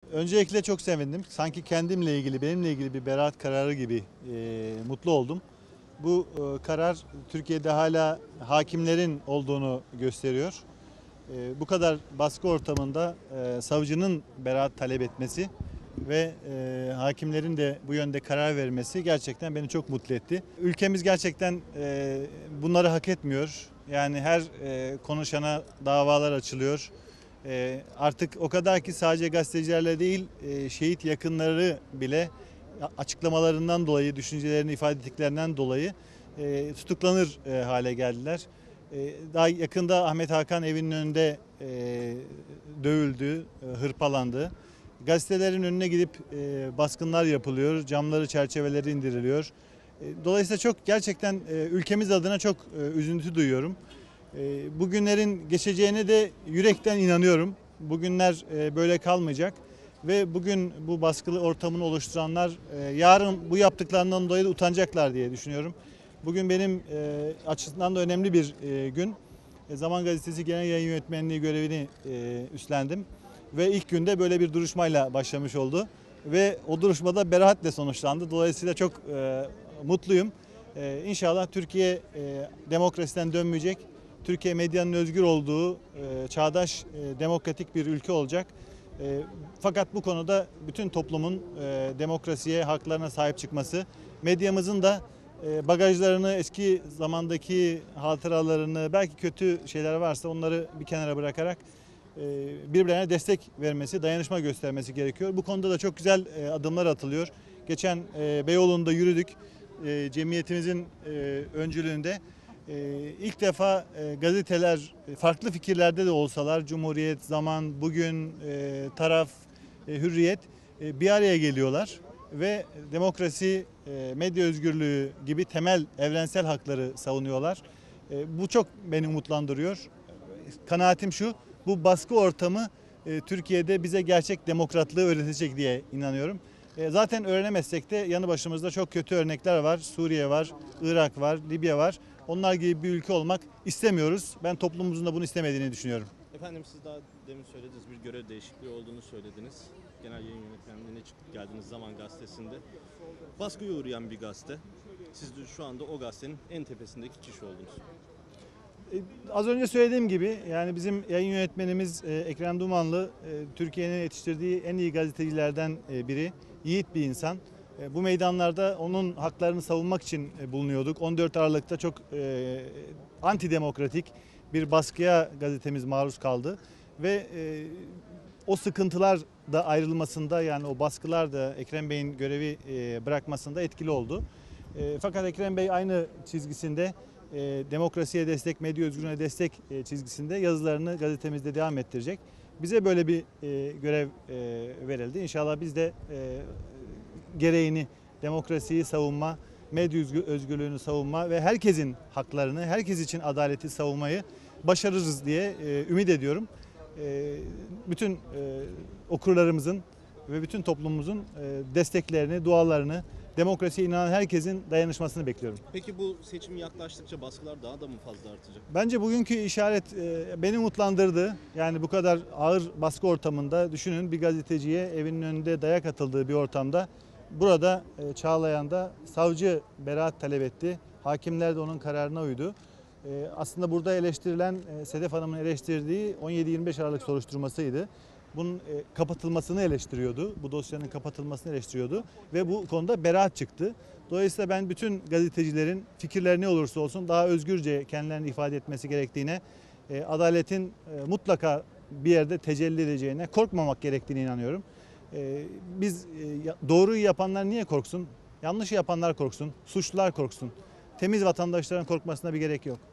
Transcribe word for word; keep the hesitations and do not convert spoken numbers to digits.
Öncelikle çok sevindim. Sanki kendimle ilgili, benimle ilgili bir beraat kararı gibi e, mutlu oldum. Bu e, karar Türkiye'de hala hakimlerin olduğunu gösteriyor. E, bu kadar baskı ortamında e, savcının beraat talep etmesi ve e, hakimlerin de bu yönde karar vermesi gerçekten beni çok mutlu etti. Ülkemiz gerçekten e, bunları hak etmiyor. Yani her e, konuşana davalar açılıyor. E, artık o kadar ki sadece gazetecilerle değil, e, şehit yakınları bile açıklamalarından dolayı, düşüncelerini ifade ettiklerinden dolayı e, tutuklanır e, hale geldiler. E, daha yakında Ahmet Hakan evinin önünde e, dövüldü, e, hırpalandı. Gazetelerin önüne gidip e, baskınlar yapılıyor, camları, çerçeveleri indiriliyor. E, dolayısıyla çok gerçekten e, ülkemiz adına çok e, üzüntü duyuyorum. E, bugünlerin geçeceğine de yürekten inanıyorum. Bugünler e, böyle kalmayacak ve bugün bu baskılı ortamını oluşturanlar e, yarın bu yaptıklarından dolayı da utanacaklar diye düşünüyorum. Bugün benim e, açısından da önemli bir e, gün. E, Zaman Gazetesi Genel Yayın Yönetmenliği görevini e, üstlendim. Ve ilk günde böyle bir duruşmayla başlamış oldu. Ve o duruşmada beraatle sonuçlandı. Dolayısıyla çok e, mutluyum. E, İnşallah Türkiye e, demokrasiden dönmeyecek. Türkiye medyanın özgür olduğu e, çağdaş e, demokratik bir ülke olacak. E, fakat bu konuda bütün toplumun e, demokrasiye, haklarına sahip çıkması, medyamızın da e, bagajlarını, eski zamandaki hatıralarını, belki kötü şeyler varsa onları bir kenara bırakarak birbirlerine destek vermesi, dayanışma göstermesi gerekiyor. Bu konuda da çok güzel adımlar atılıyor. Geçen Beyoğlu'nda yürüdük. Cemiyetimizin öncülüğünde ilk defa gazeteler farklı fikirlerde de olsalar, Cumhuriyet, Zaman, Bugün, Taraf, Hürriyet bir araya geliyorlar ve demokrasi, medya özgürlüğü gibi temel evrensel hakları savunuyorlar. Bu çok beni umutlandırıyor. Kanaatim şu: bu baskı ortamı e, Türkiye'de bize gerçek demokratlığı öğretecek diye inanıyorum. E, zaten öğrenemezsek de yanı başımızda çok kötü örnekler var. Suriye var, Irak var, Libya var. Onlar gibi bir ülke olmak istemiyoruz. Ben toplumumuzun da bunu istemediğini düşünüyorum. Efendim, siz daha demin söylediniz, bir görev değişikliği olduğunu söylediniz. Genel yayın yönetmenliğine çıkıp geldiniz Zaman Gazetesi'nde. Baskıya uğrayan bir gazete. Siz de şu anda o gazetenin en tepesindeki kişi oldunuz. Az önce söylediğim gibi, yani bizim yayın yönetmenimiz Ekrem Dumanlı Türkiye'nin yetiştirdiği en iyi gazetecilerden biri. Yiğit bir insan. Bu meydanlarda onun haklarını savunmak için bulunuyorduk. on dört Aralık'ta çok antidemokratik bir baskıya gazetemiz maruz kaldı. Ve o sıkıntılar da ayrılmasında, yani o baskılar da Ekrem Bey'in görevi bırakmasında etkili oldu. Fakat Ekrem Bey aynı çizgisinde, E, demokrasiye destek, medya özgürlüğüne destek e, çizgisinde yazılarını gazetemizde devam ettirecek. Bize böyle bir e, görev e, verildi. İnşallah biz de e, gereğini, demokrasiyi savunma, medya özgürlüğünü savunma ve herkesin haklarını, herkes için adaleti savunmayı başarırız diye e, ümit ediyorum. E, bütün e, okurlarımızın ve bütün toplumumuzun e, desteklerini, dualarını, demokrasiye inanan herkesin dayanışmasını bekliyorum. Peki bu seçim yaklaştıkça baskılar daha da mı fazla artacak? Bence bugünkü işaret e, beni umutlandırdı. Yani bu kadar ağır baskı ortamında düşünün, bir gazeteciye evinin önünde dayak atıldığı bir ortamda burada e, Çağlayan'da savcı beraat talep etti. Hakimler de onun kararına uydu. E, aslında burada eleştirilen, e, Sedef Hanım'ın eleştirdiği on yedi yirmi beş Aralık soruşturmasıydı. Bunun e, kapatılmasını eleştiriyordu. Bu dosyanın kapatılmasını eleştiriyordu ve bu konuda beraat çıktı. Dolayısıyla ben bütün gazetecilerin fikirleri ne olursa olsun daha özgürce kendilerini ifade etmesi gerektiğine, e, adaletin e, mutlaka bir yerde tecelli edeceğine, korkmamak gerektiğine inanıyorum. E, biz e, doğruyu yapanlar niye korksun? Yanlış yapanlar korksun, suçlular korksun. Temiz vatandaşların korkmasına bir gerek yok.